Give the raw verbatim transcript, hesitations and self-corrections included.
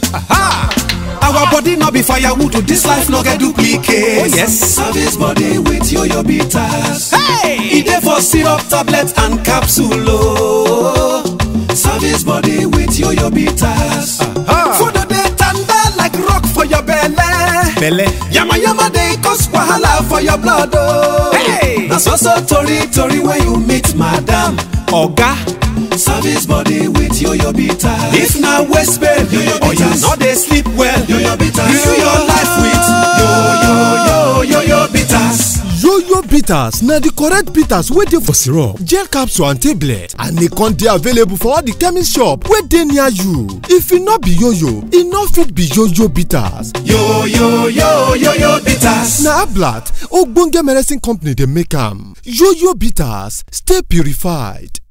Aha! Our body no be firewood, this life no get duplicate. Oh yes. Service body with yo-yo bitters. Hey! E dey for syrup, tablet and capsule. Oh. Service body with yo-yo bitters. Aha! Food dey tender like rock for your belly. Belle. Yama yama dey cause wahala for your blood. Oh. Hey! Na so so tori tori when you meet madam. Oga. Service body with yo-yo bitters. If na waist pain, yo-yo Or you bitters. no dey sleep well. Yo-yo bitters. Live your life with yo-yo yo-yo bitters. Yo-yo bitters na the correct bitters wey dey for syrup, gel capsule and tablet, and e con dey available for all the chemist shop wey dey near you. If e no be yo-yo, e no fit be yo-yo bitters. Yo-yo yo-yo bitters. Na Ablat, ogbonge medicine company dey make am. Yo-yo bitters, stay purified.